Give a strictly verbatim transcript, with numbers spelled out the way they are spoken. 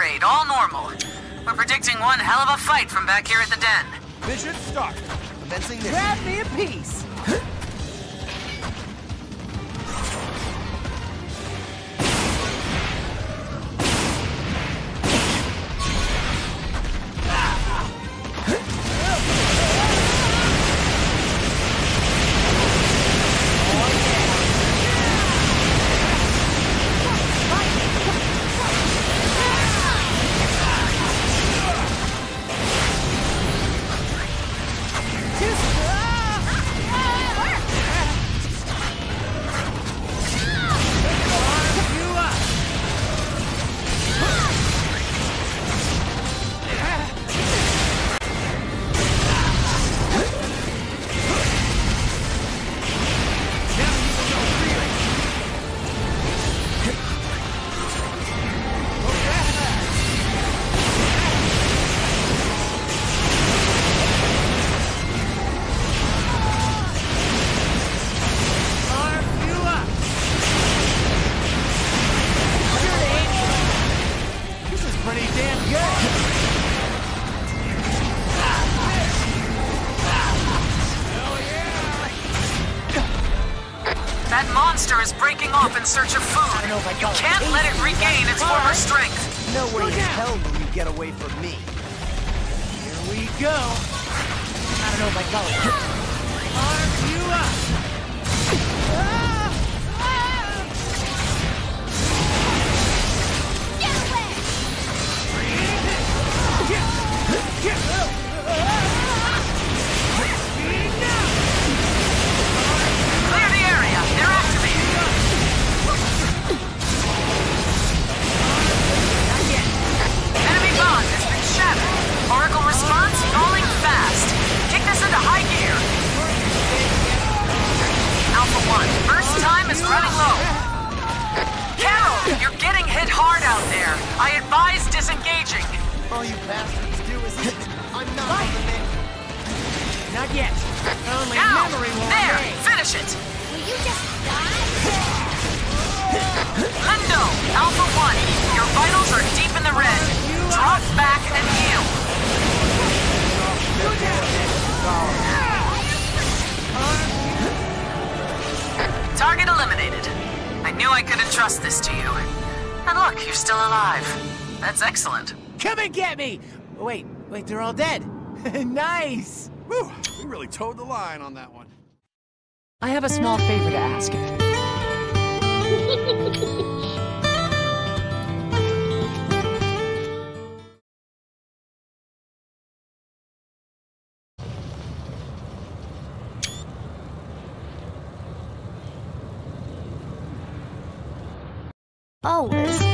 rate, all normal. We're predicting one hell of a fight from back here at the den. Mission start. Commencing mission. Grab me a piece. That monster is breaking off in search of food. You can't let it regain its former strength. No way in hell will you get away from me. Here we go. I don't know if I got it. Arm you up. Get away! Clear the area. They're activated. Not yet. Enemy bond has been shattered. Oracle response falling fast. Kick this into high gear. Alpha one, first time is running low. Carol, you're getting hit hard out there. I advise disengaging. All you bastards do is eat. I'm not on the menu. Not yet. Only Now, memory will there, remain. finish it. Will you just die? Lindo, Alpha one, your vitals are deep in the red. Drop back and heal. Target eliminated. I knew I couldn't trust this to you. And look, you're still alive. That's excellent. Come and get me! Wait, wait, they're all dead. Nice! Whew, we really towed the line on that one. I have a small favor to ask. Always